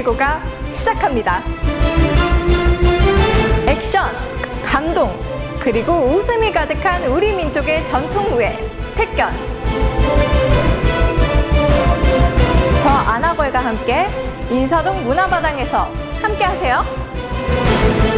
119가 시작합니다. 액션, 감동, 그리고 웃음이 가득한 우리 민족의 전통 무예, 택견. 저 아나걸과 함께 인사동 문화마당에서 함께 하세요.